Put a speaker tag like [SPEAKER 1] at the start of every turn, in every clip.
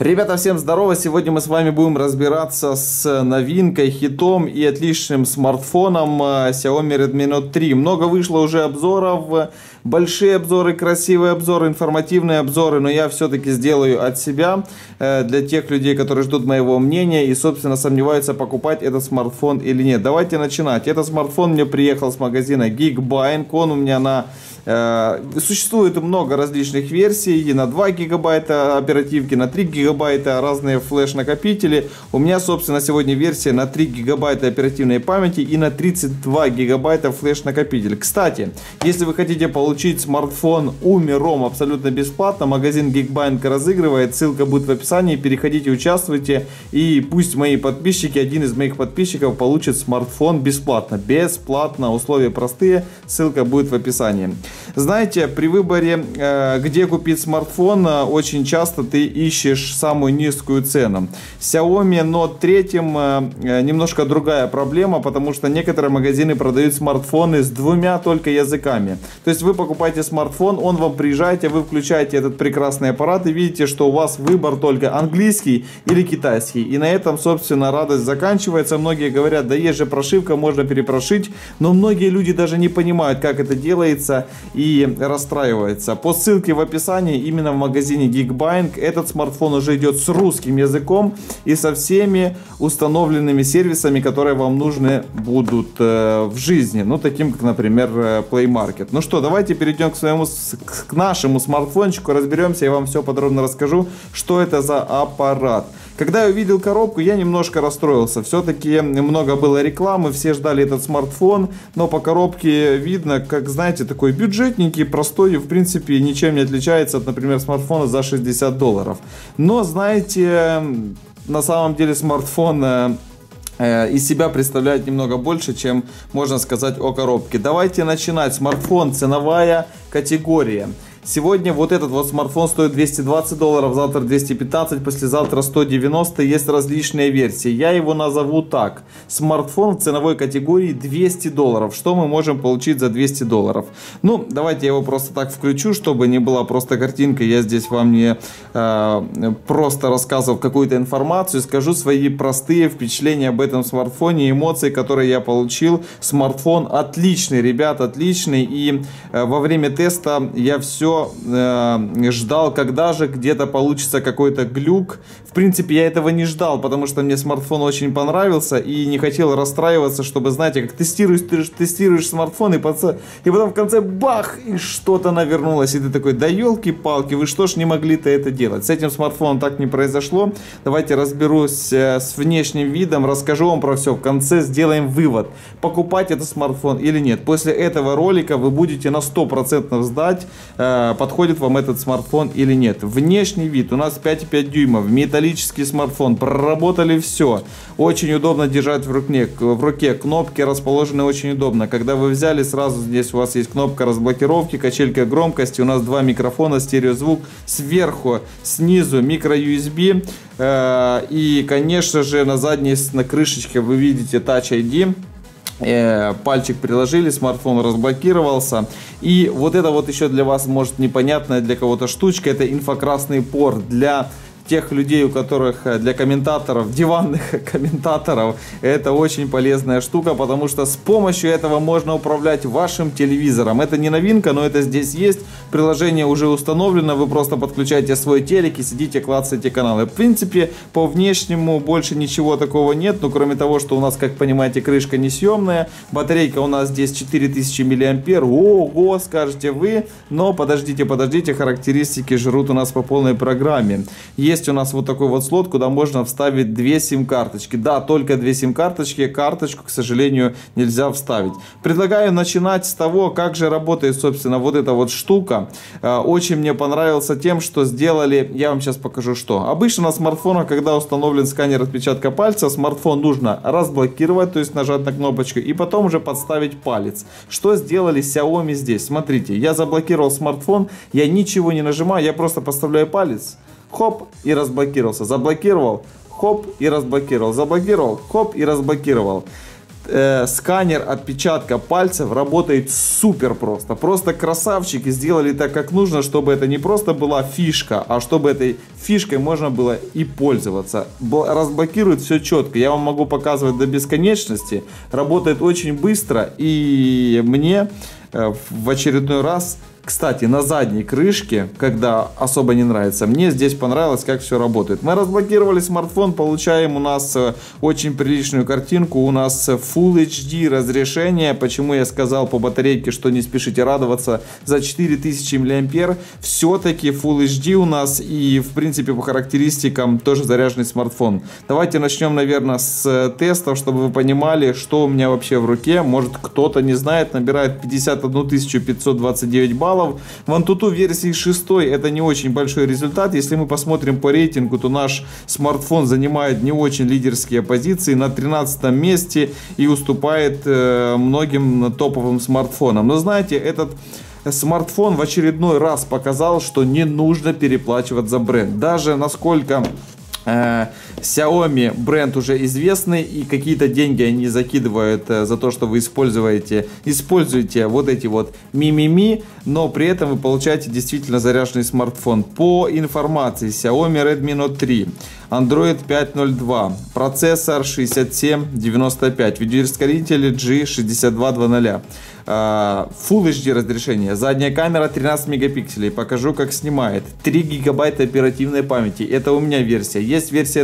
[SPEAKER 1] Ребята, всем здорово! Сегодня мы с вами будем разбираться с новинкой, хитом и отличным смартфоном Xiaomi Redmi Note 3. Много вышло уже обзоров, большие обзоры, красивые обзоры, информативные обзоры, но я все-таки сделаю от себя, для тех людей, которые ждут моего мнения и, собственно, сомневаются, покупать этот смартфон или нет. Давайте начинать. Этот смартфон мне приехал с магазина Geekbuying, он у меня на... Существует много различных версий, и на 2 гигабайта оперативки, на 3 гигабайта разные флеш-накопители. У меня, собственно, сегодня версия на 3 гигабайта оперативной памяти и на 32 гигабайта флеш-накопитель. Кстати, если вы хотите получить смартфон UMI-ROM абсолютно бесплатно, магазин Geekbuying разыгрывает, ссылка будет в описании, переходите, участвуйте, и пусть мои подписчики, один из моих подписчиков получит смартфон бесплатно. Бесплатно, условия простые, ссылка будет в описании. Знаете, при выборе, где купить смартфон, очень часто ты ищешь самую низкую цену. Xiaomi Note 3 немножко другая проблема, потому что некоторые магазины продают смартфоны с двумя только языками. То есть вы покупаете смартфон, он вам приезжает, вы включаете этот прекрасный аппарат и видите, что у вас выбор только английский или китайский. И на этом, собственно, радость заканчивается. Многие говорят, да есть же прошивка, можно перепрошить, но многие люди даже не понимают, как это делается, и расстраивается. По ссылке в описании, именно в магазине Geekbuying, этот смартфон уже идет с русским языком и со всеми установленными сервисами, которые вам нужны будут в жизни. Ну, таким как, например, Play Market. Ну что, давайте перейдем к нашему смартфончику, разберемся, я вам все подробно расскажу, что это за аппарат. Когда я увидел коробку, я немножко расстроился. Все-таки много было рекламы, все ждали этот смартфон, но по коробке видно, как, знаете, такой бюджетненький, простой, и в принципе ничем не отличается от, например, смартфона за $60. Но, знаете, на самом деле смартфон из себя представляет немного больше, чем можно сказать о коробке. Давайте начинать. Смартфон, ценовая категория. Сегодня вот этот вот смартфон стоит $220, завтра 215, послезавтра 190, есть различные версии. Я его назову так. Смартфон в ценовой категории $200. Что мы можем получить за $200? Ну, давайте я его просто так включу, чтобы не была просто картинка. Я здесь вам не просто рассказывал какую-то информацию. Скажу свои простые впечатления об этом смартфоне, эмоции, которые я получил. Смартфон отличный, ребят, отличный. И во время теста я все ждал, когда же где-то получится какой-то глюк. В принципе, я этого не ждал, потому что мне смартфон очень понравился и не хотел расстраиваться, чтобы, знаете, как тестируешь смартфон и потом в конце бах, и что-то навернулось, и ты такой, да елки-палки, вы что ж не могли-то это делать? С этим смартфоном так не произошло. Давайте разберусь с внешним видом, расскажу вам про все. В конце сделаем вывод, покупать этот смартфон или нет. После этого ролика вы будете на 100% знать, подходит вам этот смартфон или нет. Внешний вид у нас 5,5 дюймов, металлический смартфон, проработали все. Очень удобно держать в руке, кнопки расположены очень удобно. Когда вы взяли, сразу здесь у вас есть кнопка разблокировки, качелька громкости, у нас два микрофона, стереозвук, сверху, снизу микро USB и, конечно же, на задней, на крышечке вы видите Touch ID. Пальчик приложили, смартфон разблокировался. И вот это вот еще для вас может непонятная для кого-то штучка, это инфракрасный порт для тех людей, у которых, для комментаторов, диванных комментаторов, это очень полезная штука, потому что с помощью этого можно управлять вашим телевизором. Это не новинка, но это здесь есть. Приложение уже установлено, вы просто подключаете свой телек и сидите, клацаете каналы. В принципе, по внешнему больше ничего такого нет, но кроме того, что у нас, как понимаете, крышка несъемная, батарейка у нас здесь 4000 мАh. Ого, скажете вы, но подождите, характеристики жрут у нас по полной программе. Есть у нас вот такой вот слот, куда можно вставить 2 сим-карточки. Да, только 2 сим-карточки. Карточку, к сожалению, нельзя вставить. Предлагаю начинать с того, как же работает, собственно, вот эта вот штука. Очень мне понравился тем, что сделали... Я вам сейчас покажу, что. Обычно на смартфонах, когда установлен сканер отпечатка пальца, смартфон нужно разблокировать, то есть нажать на кнопочку, и потом уже подставить палец. Что сделали Xiaomi здесь? Смотрите, я заблокировал смартфон, я ничего не нажимаю, я просто подставляю палец. Хоп, и разблокировался. Заблокировал, хоп, и разблокировал. Заблокировал, хоп, и разблокировал. сканер отпечатка пальцев работает супер просто. Просто красавчики сделали так, как нужно, чтобы это не просто была фишка, а чтобы этой фишкой можно было и пользоваться. Разблокирует все четко. Я вам могу показывать до бесконечности. Работает очень быстро. И мне в очередной раз... Кстати, на задней крышке, когда особо не нравится, мне здесь понравилось, как все работает. Мы разблокировали смартфон, получаем у нас очень приличную картинку. У нас Full HD разрешение. Почему я сказал по батарейке, что не спешите радоваться, за 4000 мАh. Все-таки Full HD у нас и, в принципе, по характеристикам тоже заряженный смартфон. Давайте начнем, наверное, с тестов, чтобы вы понимали, что у меня вообще в руке. Может, кто-то не знает, набирает 51 529 баллов. В Antutu версии 6 это не очень большой результат. Если мы посмотрим по рейтингу, то наш смартфон занимает не очень лидерские позиции, на 13 месте и уступает многим топовым смартфонам. Но знаете, этот смартфон в очередной раз показал, что не нужно переплачивать за бренд. Даже насколько Xiaomi бренд уже известный, и какие-то деньги они закидывают за то, что вы используете вот эти вот Mi, но при этом вы получаете действительно заряженный смартфон. По информации, Xiaomi Redmi Note 3, Android 5.02, процессор 6795, видеоускоритель G6220. Full HD разрешение, задняя камера 13 мегапикселей, покажу, как снимает, 3 гигабайта оперативной памяти, это у меня версия, есть версия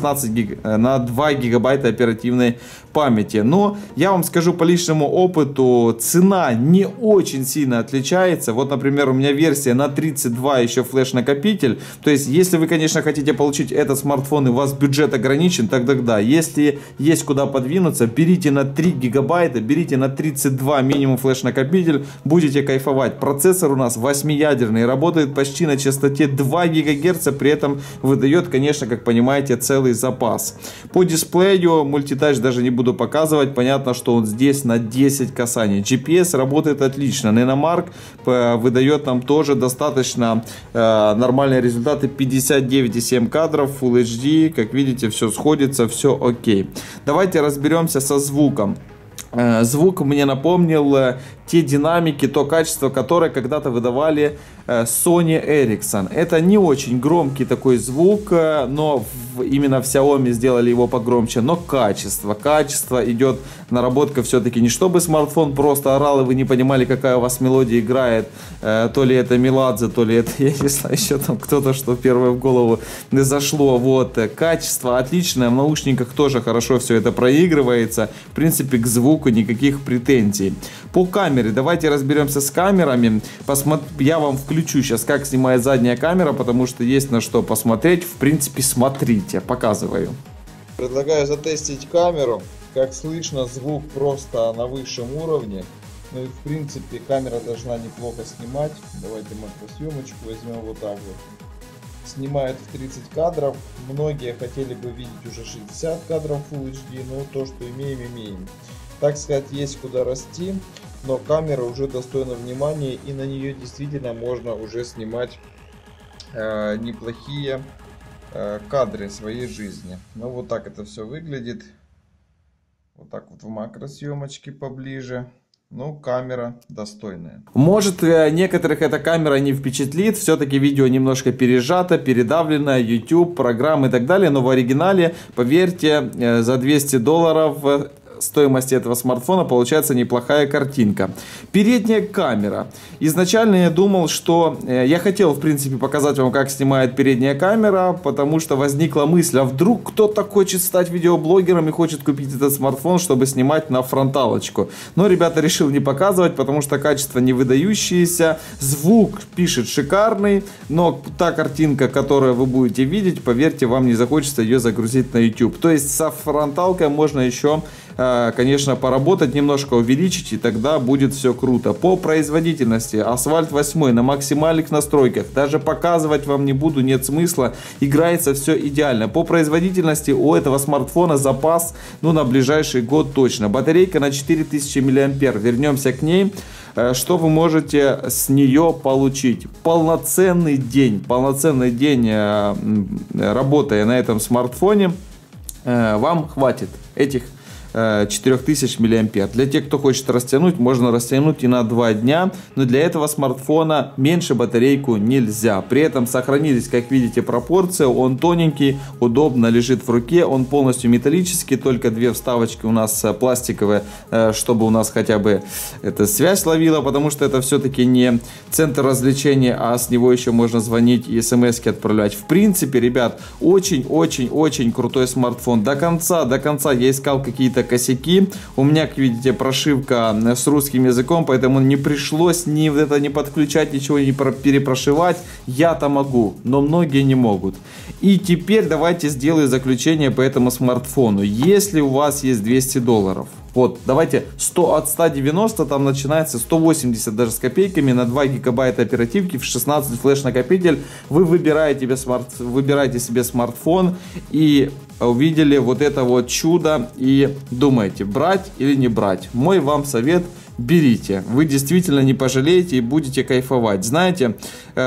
[SPEAKER 1] на 2 гигабайта оперативной памяти, но я вам скажу по личному опыту, цена не очень сильно отличается. Вот, например, у меня версия на 32 еще флеш-накопитель, то есть если вы, конечно, хотите получить этот смартфон и у вас бюджет ограничен, тогда да, если есть куда подвинуться, берите на 3 гигабайта, берите на 32 минимум флеш-накопитель, будете кайфовать. Процессор у нас 8-ядерный, работает почти на частоте 2 ГГц, при этом выдает, конечно, как понимаете, целый запас. По дисплею мультитач даже не буду показывать, понятно, что он здесь на 10 касаний. GPS работает отлично, Nanomark выдает нам тоже достаточно нормальные результаты, 59,7 кадров, Full HD, как видите, все сходится, все окей. Давайте разберемся со звуком. Звук мне напомнил те динамики, то качество, которое когда-то выдавали Sony Ericsson. Это не очень громкий такой звук, но именно в Xiaomi сделали его погромче. Но качество идет, наработка все-таки не чтобы смартфон просто орал и вы не понимали, какая у вас мелодия играет. То ли это Меладзе, то ли это, я не знаю, еще там кто-то, что первое в голову зашло. Вот, качество отличное, в наушниках тоже хорошо все это проигрывается. В принципе, к звуку никаких претензий. По камере, давайте разберемся с камерами. Я вам включу сейчас, как снимает задняя камера, потому что есть на что посмотреть. В принципе, смотрите, показываю. Предлагаю затестить камеру. Как слышно, звук просто на высшем уровне. Ну и в принципе камера должна неплохо снимать. Давайте макросъемочку возьмем вот так вот. Снимает в 30 кадров. Многие хотели бы видеть уже 60 кадров Full HD, но то, что имеем. Так сказать, есть куда расти, но камера уже достойна внимания, и на нее действительно можно уже снимать неплохие кадры своей жизни. Ну вот так это все выглядит. Вот так вот в макросъемочке поближе. Ну, камера достойная. Может, некоторых эта камера не впечатлит. Все-таки видео немножко пережато, передавлено. YouTube, программы и так далее. Но в оригинале, поверьте, за $200 стоимости этого смартфона получается неплохая картинка. Передняя камера. Изначально я думал, что я хотел в принципе показать вам, как снимает передняя камера, потому что возникла мысль, а вдруг кто-то хочет стать видеоблогером и хочет купить этот смартфон, чтобы снимать на фронталочку. Но ребята решил не показывать, потому что качество не выдающееся, звук пишет шикарный, но та картинка, которую вы будете видеть, поверьте, вам не захочется ее загрузить на YouTube. То есть со фронталкой можно еще, конечно, поработать, немножко увеличить, и тогда будет все круто. По производительности Asphalt 8 на максимальных настройках, даже показывать вам не буду, нет смысла, играется все идеально. По производительности у этого смартфона запас, ну, на ближайший год точно. Батарейка на 4000 мАh, вернемся к ней. Что вы можете с нее получить? Полноценный день работая на этом смартфоне, вам хватит этих 4000 мА. Для тех, кто хочет растянуть, можно растянуть и на 2 дня, но для этого смартфона меньше батарейку нельзя. При этом сохранились, как видите, пропорции. Он тоненький, удобно лежит в руке, он полностью металлический, только 2 вставочки у нас пластиковые, чтобы у нас хотя бы эта связь ловила, потому что это все-таки не центр развлечения, а с него еще можно звонить и смс-ки отправлять. В принципе, ребят, очень-очень-очень крутой смартфон. До конца я искал какие-то косяки. У меня, как видите, прошивка с русским языком, поэтому не пришлось не подключать, ничего не перепрошивать. Я-то могу, но многие не могут. И теперь давайте сделаю заключение по этому смартфону. Если у вас есть $200, вот, давайте 100 от 190, там начинается 180 даже с копейками на 2 гигабайта оперативки, в 16 флеш-накопитель. Вы выбираете себе смартфон и увидели вот это вот чудо и думаете, брать или не брать. Мой вам совет: берите, вы действительно не пожалеете и будете кайфовать. Знаете,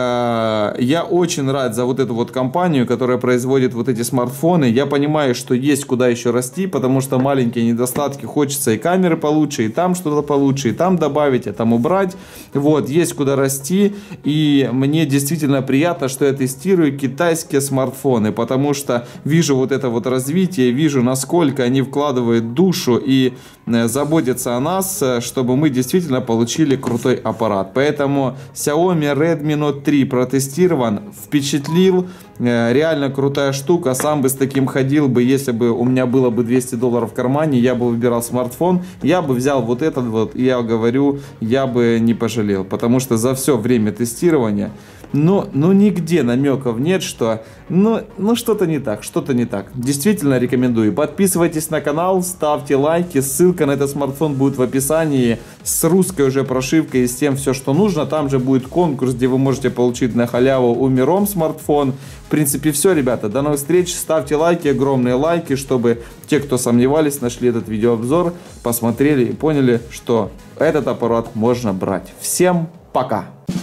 [SPEAKER 1] я очень рад за вот эту вот компанию, которая производит вот эти смартфоны. Я понимаю, что есть куда еще расти, потому что маленькие недостатки, хочется и камеры получше, и там что-то получше, и там добавить, а там убрать. Вот, есть куда расти, и мне действительно приятно, что я тестирую китайские смартфоны, потому что вижу вот это вот развитие, вижу, насколько они вкладывают душу и заботятся о нас, чтобы мы действительно получили крутой аппарат. Поэтому Xiaomi Redmi Note 3 протестирован, впечатлил, реально крутая штука. Сам бы с таким ходил бы, если бы у меня было бы $200 в кармане, я бы выбирал смартфон, я бы взял вот этот вот, и я говорю, я бы не пожалел, потому что за все время тестирования нигде намеков нет, что что-то не так, что-то не так. Действительно рекомендую. Подписывайтесь на канал, ставьте лайки, ссылка на этот смартфон будет в описании с русской уже прошивкой и с тем все, что нужно. Там же будет конкурс, где вы можете получить на халяву у Миром смартфон. В принципе все, ребята, до новых встреч, ставьте лайки, огромные лайки, чтобы те, кто сомневались, нашли этот видеообзор, посмотрели и поняли, что этот аппарат можно брать. Всем пока!